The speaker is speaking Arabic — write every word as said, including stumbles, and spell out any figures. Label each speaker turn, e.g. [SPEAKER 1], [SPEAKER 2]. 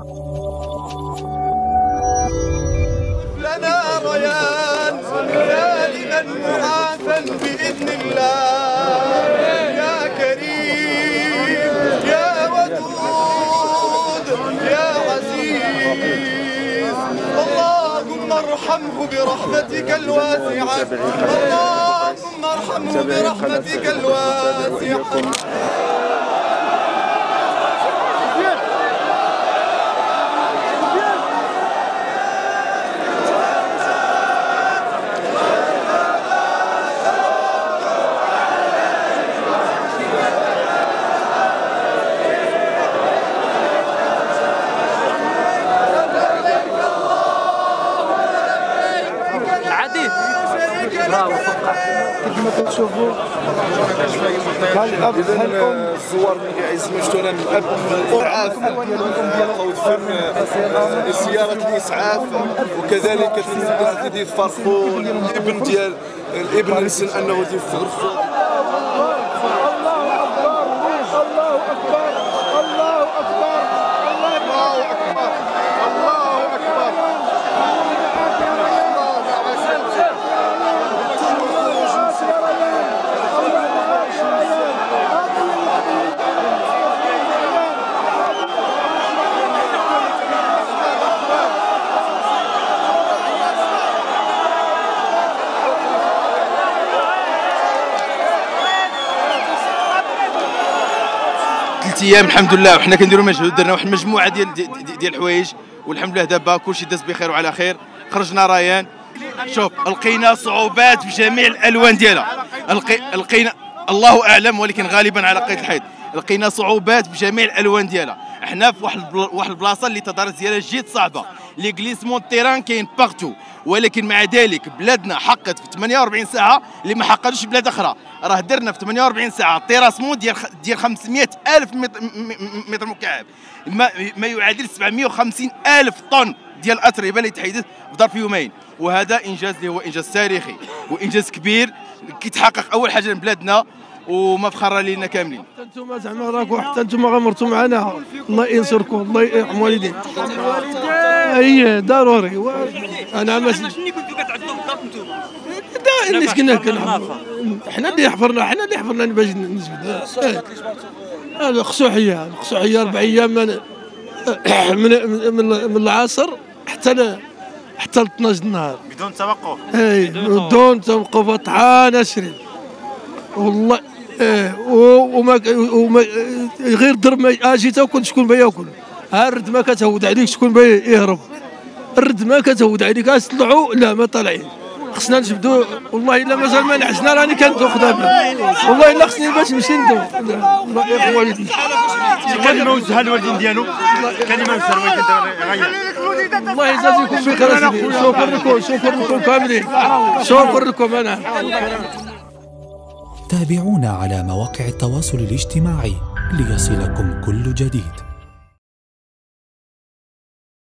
[SPEAKER 1] لنا ريان سالما معافا بإذن الله يا كريم يا ودود يا عزيز. اللهم ارحمه برحمتك الواسعة، اللهم ارحمه برحمتك الواسعة.
[SPEAKER 2] كما كتشوفوا الاب الزوار اللي كيعزموا شتونا الاب الاسعاف سيارات الاسعاف، وكذلك تيفرقوا الابن ديال الابن الانسان انه تيفرقوا. الله اكبر الله اكبر الله اكبر الله اكبر.
[SPEAKER 3] ثلاث ايام الحمد لله وحنا كنديروا مجهود، درنا واحد المجموعه ديال ديال الحوايج والحمد لله دابا كلشي داز بخير وعلى خير. خرجنا ريان، شوف لقينا صعوبات بجميع الالوان ديالها، لقينا الله اعلم ولكن غالبا على قيد الحيط لقينا صعوبات بجميع الالوان ديالها. احنا في واحد واحد البلاصه اللي تدارت ديالها جد صعبه، لي غليسمون تيران كاين بارتو، ولكن مع ذلك بلادنا حقت في ثمانية وأربعين ساعه اللي ما حقتش بلاد اخرى. راه درنا في ثمانية وأربعين ساعه تيراسمون ديال ديال خمسمائة ألف متر مكعب، ما, ما يعادل سبعمائة وخمسين ألف طن ديال الاتربه اللي تحيدت في ظرف يومين. وهذا انجاز اللي هو انجاز تاريخي وانجاز كبير كيتحقق اول حاجه لبلادنا وما فخر لينا كاملين.
[SPEAKER 4] حتى انتم زعما راكم حتى انتم غمرتوا معنا، الله ينصركم الله يرحم والدين. اي ضروري انا ما
[SPEAKER 5] شنو كنتوا كتعدوا بالضبط انتم؟
[SPEAKER 4] اللي كنا كنحفروا حنا اللي حفرنا حنا اللي حفرنا باش نجبد الخصوحيه الخصوحيه اربع ايام من من من العصر حتى حتى ل اثناش النهار
[SPEAKER 5] بدون توقف.
[SPEAKER 4] اي بدون توقف طحان اشرب والله. ايه وما وما غير ضرب ما اجي تاكل شكون بياكل، ها الرد ما كتهود عليك شكون بي يهرب، الرد ما كتهود عليك اش طلعوا لا ما طالعين. خصنا نجبدوا والله الا مازال ما نعسنا راني كندوخ دابا والله الا خصني باش نمشي ندوخ. الله يرحم والديك.
[SPEAKER 5] كلمه وجهها الوالدين ديالو كلمه مسروي غير
[SPEAKER 4] الله يجازيكم بخير. شكرا لكم شكرا لكم كاملين شكرا لكم. انا
[SPEAKER 6] تابعونا على مواقع التواصل الاجتماعي ليصلكم كل جديد.